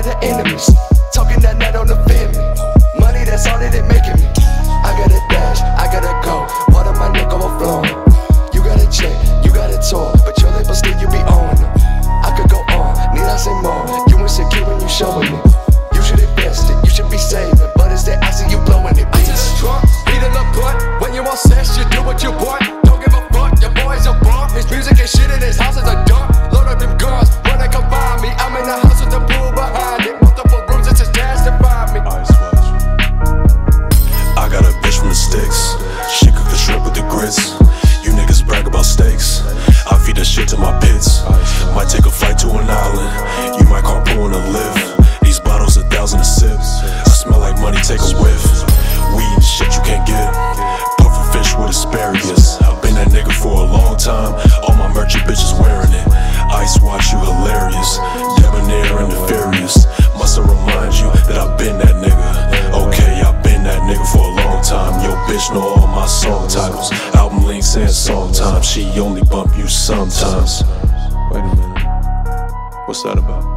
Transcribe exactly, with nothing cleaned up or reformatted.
the enemies. Talking that night don't offend me. Money, that's all that it making me. I gotta dash, I gotta go. Water my neck overflowing. You got a check, you got a tour, but your label still you be owning them. I could go on, need I say more? You insecure when you showing me. You should invest it, you should be saving, but it's that I see you blowing it. I just drunk, beating up butt. When you all sex, you do what you want. Don't give a fuck, your boy's a bum. His music and shit in his house is a dump. Load up them guns, when they come find me. I'm in the house with the pool behind it. Multiple rooms, it's his dash to find me. I got a bitch from the sticks. She cook the shrimp with the grits. You niggas brag about steaks. I feed that shit to my pits. Might take a flight to an island. You might carpool in a lift. These bottles a thousand a sip. I smell like money, take a whiff. Weed and shit you can't get. Puffer fish with asparagus. I've been that nigga for a long time. All my merchant bitches wearing it. Ice watch, you hilarious. Debonair and nefarious. Must remind you that I've been that nigga. Okay, I've been that nigga for a long time. Yo, bitch know all my song titles. Album links and song times. She only bump you sometimes. Wait a minute. What's that about?